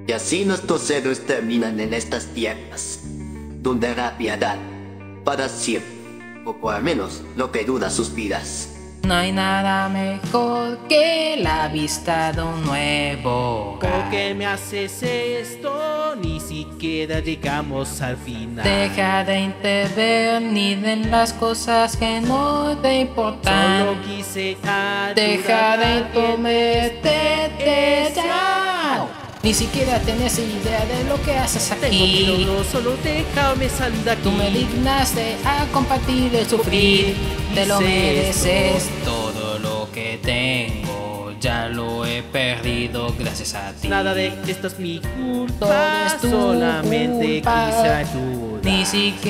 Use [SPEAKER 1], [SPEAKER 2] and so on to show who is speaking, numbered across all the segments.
[SPEAKER 1] Y así nuestros héroes terminan en estas tierras, donde habrá piedad para siempre, o por al menos lo que dura sus vidas.
[SPEAKER 2] No hay nada mejor que la vista de un nuevo hogar.
[SPEAKER 3] ¿Por qué me haces esto? Ni siquiera llegamos al final.
[SPEAKER 2] Deja de intervenir en las cosas que no te importan.
[SPEAKER 3] Solo quise ayudar.
[SPEAKER 2] Deja de intrometerte ya. Ni siquiera tenés idea de lo que haces
[SPEAKER 3] Tengo
[SPEAKER 2] aquí.
[SPEAKER 3] miedo, solo déjame salir de aquí.
[SPEAKER 2] Tú me dignaste a compartir el sufrir. Te lo
[SPEAKER 3] Hice
[SPEAKER 2] mereces. Todo lo que tengo ya lo he perdido gracias a ti.
[SPEAKER 3] Nada de esto es mi
[SPEAKER 2] Todo
[SPEAKER 3] culpa,
[SPEAKER 2] es tu
[SPEAKER 3] solamente
[SPEAKER 2] culpa.
[SPEAKER 3] quise ayudar.
[SPEAKER 2] Ni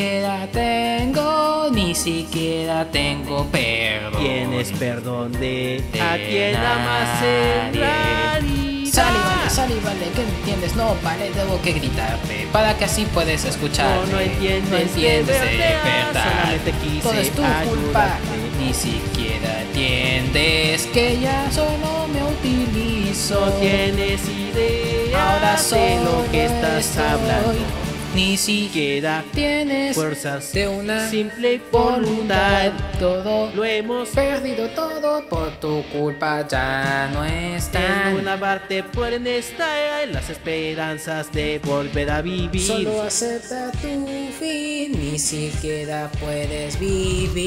[SPEAKER 2] siquiera tengo perdón.
[SPEAKER 3] Tienes perdón de a
[SPEAKER 2] De
[SPEAKER 3] quien amas en
[SPEAKER 2] nadie.
[SPEAKER 3] realidad.
[SPEAKER 2] Sally, vale, ¿qué entiendes? No, vale, debo que gritarte para que así puedes escucharme.
[SPEAKER 3] No entiendes,
[SPEAKER 2] no entiendes
[SPEAKER 3] de
[SPEAKER 2] de
[SPEAKER 3] verdad,
[SPEAKER 2] verdad.
[SPEAKER 3] solamente quise
[SPEAKER 2] Todo es tu culpa.
[SPEAKER 3] ayudarte.
[SPEAKER 2] Ni siquiera entiendes que ya solo me utilizo.
[SPEAKER 3] No tienes idea
[SPEAKER 2] Ahora
[SPEAKER 3] de
[SPEAKER 2] solo
[SPEAKER 3] lo que estás
[SPEAKER 2] estoy.
[SPEAKER 3] hablando.
[SPEAKER 2] Ni siquiera
[SPEAKER 3] Queda
[SPEAKER 2] tienes
[SPEAKER 3] fuerzas
[SPEAKER 2] de una
[SPEAKER 3] simple
[SPEAKER 2] voluntad.
[SPEAKER 3] voluntad.
[SPEAKER 2] Todo
[SPEAKER 3] Lo hemos
[SPEAKER 2] perdido, todo por tu culpa ya no
[SPEAKER 3] en
[SPEAKER 2] están.
[SPEAKER 3] una parte pueden estar las esperanzas de volver a vivir.
[SPEAKER 2] Solo acepta tu fin, ni siquiera puedes vivir.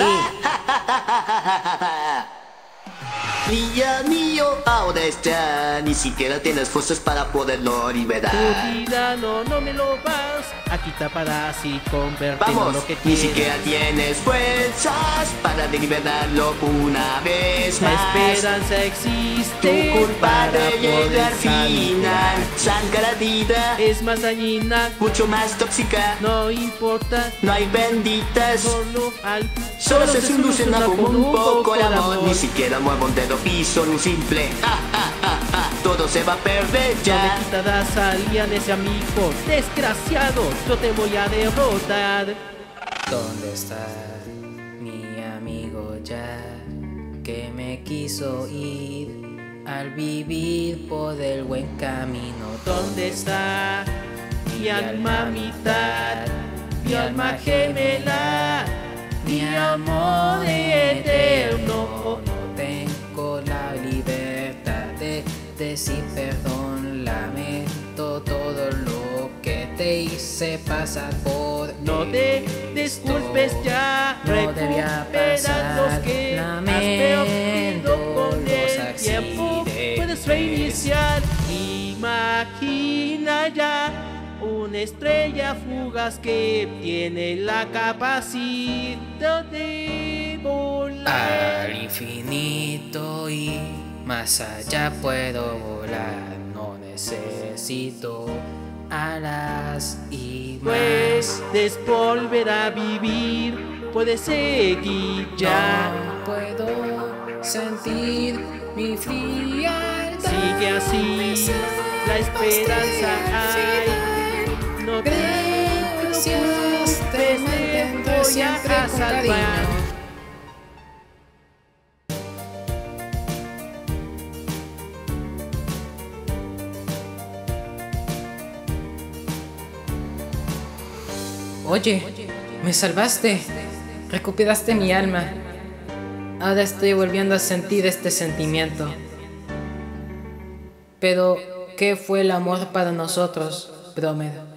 [SPEAKER 1] Día mío, ahora está, ni siquiera tienes fuerzas para poderlo
[SPEAKER 3] Tu
[SPEAKER 1] liberar.
[SPEAKER 3] tirano, no me lo vas a quitar para así convertirlo en
[SPEAKER 1] Vamos,
[SPEAKER 3] lo que
[SPEAKER 1] ni
[SPEAKER 3] quieras.
[SPEAKER 1] siquiera tienes fuerzas para liberarlo una vez
[SPEAKER 3] La
[SPEAKER 1] más.
[SPEAKER 3] esperanza existe
[SPEAKER 1] Tu culpa
[SPEAKER 3] para
[SPEAKER 1] de
[SPEAKER 3] poder
[SPEAKER 1] llegar
[SPEAKER 3] salir.
[SPEAKER 1] final, sangradita,
[SPEAKER 3] Es más dañina,
[SPEAKER 1] mucho más tóxica.
[SPEAKER 3] no importa,
[SPEAKER 1] No hay benditas,
[SPEAKER 3] solo
[SPEAKER 1] solo se soluciona con un poco de amor. Ni
[SPEAKER 3] amor.
[SPEAKER 1] siquiera muevo un dedo piso en un simple todo se va a perder
[SPEAKER 3] No me
[SPEAKER 1] ya.
[SPEAKER 3] quitarás a ese amigo desgraciado, yo te voy a derrotar.
[SPEAKER 2] ¿Dónde está mi amigo ya? Que me quiso ir al vivir por el buen camino.
[SPEAKER 3] ¿Dónde está mi alma mitad, mi alma gemela, mi amor eterno?
[SPEAKER 2] No tengo la libertad de decir perdón. Lamento todo lo que te hice pasar por
[SPEAKER 3] No te disculpes ya,
[SPEAKER 2] no debía
[SPEAKER 3] recupera
[SPEAKER 2] pasar.
[SPEAKER 3] los que has
[SPEAKER 2] Lamento
[SPEAKER 3] perdido con
[SPEAKER 2] los
[SPEAKER 3] el tiempo. Puedes
[SPEAKER 2] accidentes.
[SPEAKER 3] reiniciar, imagina ya una estrella fugaz que tiene la capacidad de volar.
[SPEAKER 2] Al infinito y más allá puedo volar. No necesito alas y más.
[SPEAKER 3] Puedes volver a vivir, puedes seguir ya.
[SPEAKER 2] No puedo sentir mi frialdad.
[SPEAKER 3] Sigue así, la esperanza hay. No te
[SPEAKER 2] Gracias, te
[SPEAKER 3] preocupes,
[SPEAKER 2] mantendré
[SPEAKER 3] voy
[SPEAKER 2] siempre
[SPEAKER 3] a
[SPEAKER 2] con
[SPEAKER 3] salvar.
[SPEAKER 2] cariño. Oye, me salvaste, recuperaste mi alma. Ahora estoy volviendo a sentir este sentimiento. Pero, ¿qué fue el amor para nosotros, Bromer?